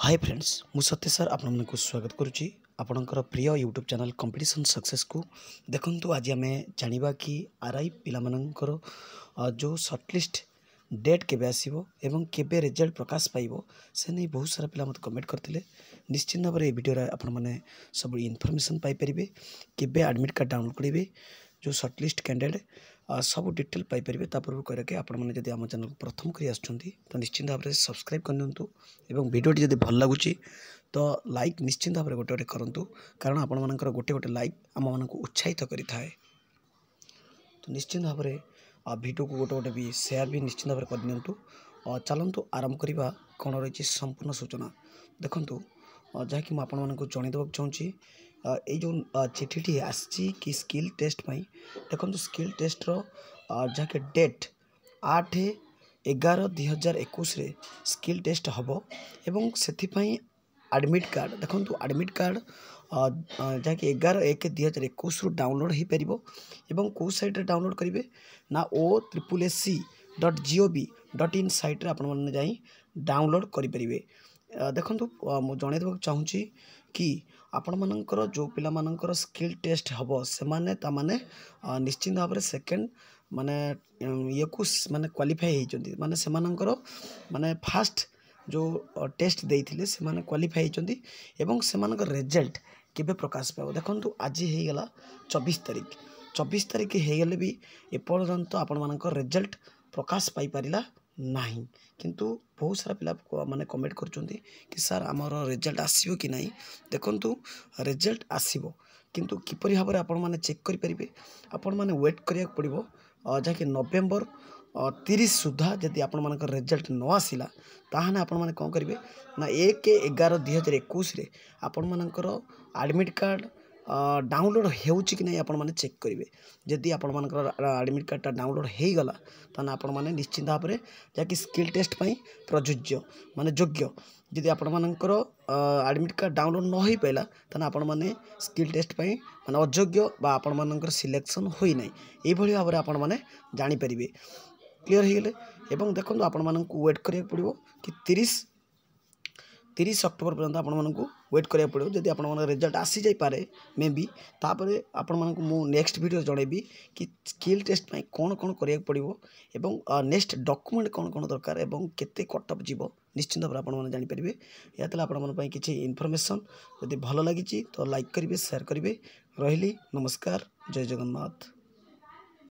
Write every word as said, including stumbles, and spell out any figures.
Hi friends मु सत्य sir आपण को स्वागत करुच्ची आपणकर प्रिय यूट्यूब चैनल कंपटीशन सक्सेस को देखंतु आज आम जानिबा कि आरआई पिलामानंकर जो शॉर्टलिस्ट डेट केबे आसीबो एवं केबे रिजल्ट प्रकाश पाइबो से नहीं बहुत सारा पिला मत कमेंट करथिले। निश्चित भाव में वीडियो रे आपण माने सब इनफॉरमेशन पाई परिबे केबे एडमिट कार्ड डाउनलोड करिवे जो शॉर्टलिस्ट कैंडिडेट सब डिटेल पाई परिबे तापर करके आपण माने जदी हम चैनल प्रथम करी आछंती तो निश्चित भाव में सब्सक्राइब करनंतु एवं वीडियो जदी भल लागुची तो लाइक निश्चित भाव में गोटे गोटे करंतु कारण आपण मानकर गोटे गोटे लाइक आम मानक उत्साहित करि थाए। तो निश्चित भाव में वीडियो को गोटे गोटे भी शेयर भी निश्चित भाव में करनियंतु। चलंतु आरंभ करवा कौन रही संपूर्ण सूचना देखंतु जहाँकि मुझे आपको जनईदेक चाहूँगी ये जो चिठी आसी कि स्किल टेस्ट देखो स्किल टेस्ट जहाँकि डेट आठ एगार दुई हजार एकुश स्किल टेस्ट हम एवं से एडमिट कार्ड देखो एडमिट कार्ड जहाँकि एगार एक दुई हजार एकुश डाउनलोड हो पार एवं कौ साइट डाउनलोड करेंगे ना O triple S C dot gov भी डट इन साइट आपने जाई डाउनलोड करेंगे। देखो मुझे जन देवाक चाहूँगी कि आपण मानकर जो पिला मानकर स्किल टेस्ट हम से माने तामाने निश्चित भाव में सेकेंड माने ये को माने क्वालिफाई होती माने से मानकर माने फास्ट जो टेस्ट देइथिले से माने क्वालिफाई होती एवं से मानकर रिजल्ट केबे प्रकाश पाव। देखो आज हो गला चौबीस तारीख चौबीस तारीख होगले भी एपर्यंत आपण मानकर रिजल्ट प्रकाश पाई पारिला नहीं किंतु बहुत सारा पिला माने कमेंट करचोंती कि सर आमर रिजल्ट आसीबो कि नहीं। देखंतु रिजल्ट आसीबो किंतु किपरि भाव में आपण माने चेक करि परिबे आपण माने वेट करिया पड़िबो जहाँकि नवेम्बर तीस सुधा जदि आपण मानकर रिजल्ट न आसिला ताहाने आपण माने कोन करिवे ना एक एगार दुई हजार एकुश रे आपण मानकर एडमिट कार्ड डाउनलोड होउची कि नहीं आपण माने चेक करेंगे। जदि आपण मानकर एडमिट कार्डटा डाउनलोड हो गला ताने आपण माने निश्चित भाव में जहाँकि स्किल टेस्ट पई प्रযোज्य माने योग्य जदि आपण मानकर एडमिट कार्ड डाउनलोड न हो पाइला ताने आपण माने स्किल टेस्ट पई माने अयोग्य बा आपण मानकर सिलेक्शन होई नै एई भली भाव में आपण माने जानि परिबे। क्लियर हो गले एवं देखो आपण मानकु वेट करिया पड़िबो कि तीस तीस अक्टोबर पर्यंत आपण मानकु वेट करिया पड़ो जदि आपण मानकर रिजल्ट आसी जाई पारे मे बी तापरे आपण मानकु मु नेक्स्ट वीडियो जणेबी कि स्किल टेस्ट पई कोन कोन करिया पड़िबो एवं नेक्स्ट डॉक्यूमेंट कोन कोन दरकार एवं केते कटअप जीवो निश्चित भाव आपण माने जानि परिबे। या तले आपण मन पई किछि इन्फॉर्मेशन जदि भलो लागिछि तो लाइक करिवे शेयर करिवे। रहिली नमस्कार जय जगन्नाथ।